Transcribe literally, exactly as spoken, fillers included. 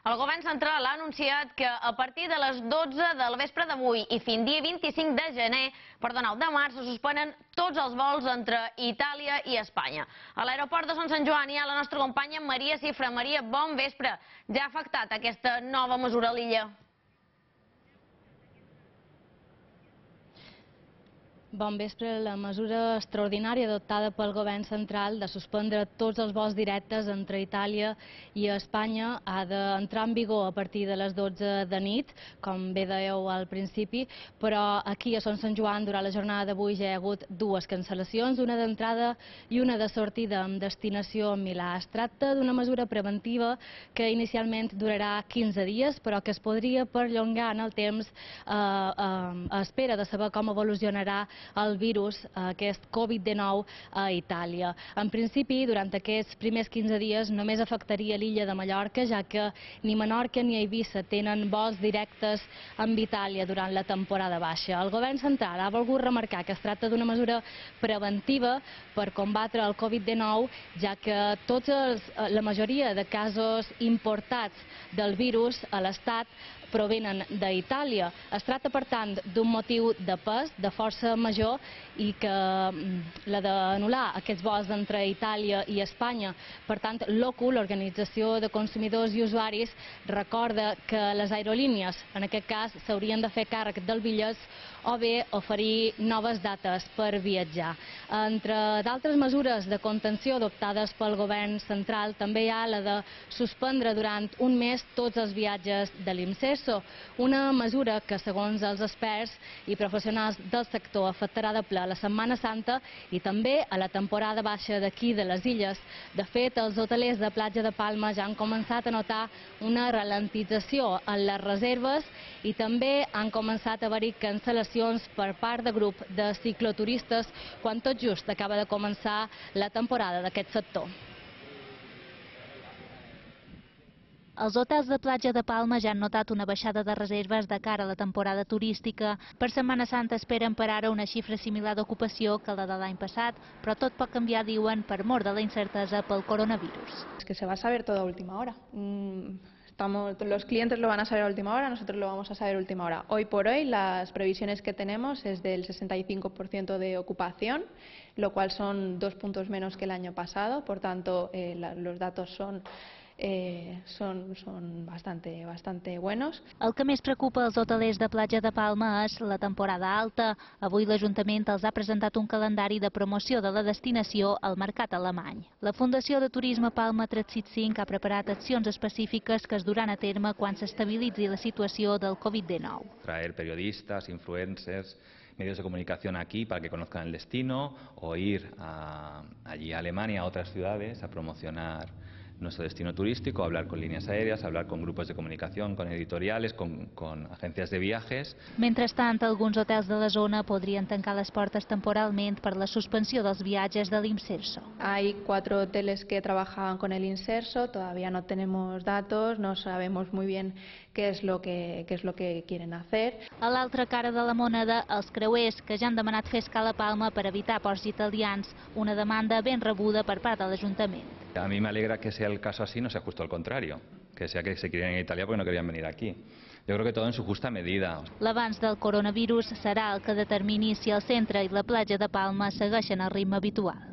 El govern central ha anunciat que a partir de les dotze del vespre d'avui i fins dia vint-i-cinc de gener, perdó, de març, se suspenen tots els vols entre Itàlia i Espanya. A l'aeroport de Son Sant Joan hi ha la nostra companya Maria Cifra. Maria, bon vespre. Ja ha afectat aquesta nova mesura a l'illa? Bon vespre. La mesura extraordinària adoptada pel govern central de suspendre tots els vols directes entre Itàlia i Espanya ha d'entrar en vigor a partir de les dotze de nit, com bé dèieu al principi, però aquí a Son Sant Joan durant la jornada d'avui ja hi ha hagut dues cancel·lacions, una d'entrada i una de sortida amb destinació a Milà. Es tracta d'una mesura preventiva que inicialment durarà quinze dies, però que es podria perllongar en el temps eh, eh, a espera de saber com evolucionarà el virus, aquest Covid dinou, a Itàlia. En principi, durant aquests primers quinze dies només afectaria l'illa de Mallorca, ja que ni Menorca ni Eivissa tenen vols directes amb Itàlia durant la temporada baixa. El govern central ha volgut remarcar que es tracta d'una mesura preventiva per combatre el Covid dinou, ja que tots els, la majoria de casos importats del virus a l'Estat provenen d'Itàlia. Es tracta, per tant, d'un motiu de pes, de força major, i que la d'anul·lar aquests vols entre Itàlia i Espanya. Per tant, l'O C U, l'Organització de Consumidors i Usuaris, recorda que les aerolínies, en aquest cas, s'haurien de fer càrrec del bitllet o bé oferir noves dates per viatjar. Entre d'altres mesures de contenció adoptades pel govern central, també hi ha la de suspendre durant un mes tots els viatges de l'IMSESO, una mesura que, segons els experts i professionals del sector, afectarà de ple a la Setmana Santa i també a la temporada baixa d'aquí de les illes. De fet, els hotelers de Platja de Palma ja han començat a notar una ralentització en les reserves i també han començat a haver-hi cancel·lacions per part de grup de cicloturistes quan tot just acaba de començar la temporada d'aquest sector. Els hotels de Platja de Palma ja han notat una baixada de reserves de cara a la temporada turística. Per Setmana Santa esperen per ara una xifra similar d'ocupació que la de l'any passat, però tot pot canviar, diuen, per mor de la incertesa pel coronavirus. Es que se va a saber todo a última hora. Estamos, los clientes lo van a saber a última hora, nosotros lo vamos a saber a última hora. Hoy por hoy las previsiones que tenemos es del sesenta y cinco por ciento de ocupación, lo cual son dos puntos menos que el año pasado, por tanto eh, la, los datos son Eh, són, són bastante, bastante buenos. El que més preocupa als hotelers de Platja de Palma és la temporada alta. Avui l'Ajuntament els ha presentat un calendari de promoció de la destinació al mercat alemany. La Fundació de Turisme Palma tres sis cinc ha preparat accions específiques que es duran a terme quan s'estabilitzi la situació del Covid dinou. Traer periodistas, influencers, medios de comunicación aquí para que conozcan el destino o ir a, allí a Alemania, a otras ciudades, a promocionar nuestro destino turístico, hablar con líneas aéreas, hablar con grupos de comunicación, con editoriales, con, con agencias de viajes. Mentrestant, alguns hotels de la zona podrien tancar les portes temporalment per la suspensió dels viatges de l'IMSESO. Hay cuatro hoteles que trabajaban con el IMSESO, todavía no tenemos datos, no sabemos muy bien qué es lo que, qué es lo que quieren hacer. A l'altra cara de la moneda, els creuers que ja han demanat fer escala a Palma per evitar ports italians, una demanda ben rebuda per part de l'Ajuntament. A mí me alegra que sea el caso así, no sea justo al contrario, que sea que se querían ir a Italia porque no querían venir aquí. Yo creo que todo en su justa medida. L'avanç del coronavirus serà el que determini si el centre i la platja de Palma segueixen el ritme habitual.